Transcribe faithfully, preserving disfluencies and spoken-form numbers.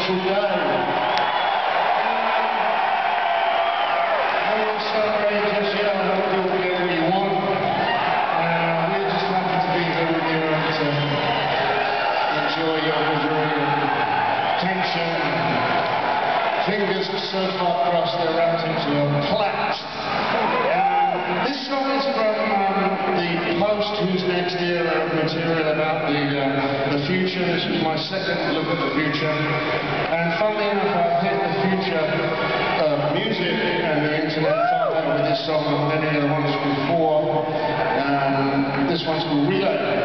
special day. No one's celebrating just yet. I hope you'll get what you want. Uh, we're just happy to be here with you and to enjoy your enjoy your attention. Fingers so far crossed they're wrapped into a plait. Um, this song is from um, the Post Who's Next era of material about the, uh, the future. This was my second look at the future. And funnily enough, I've hit the future of music and the internet far better with this song than many of the ones before. Um, this one's called Relay.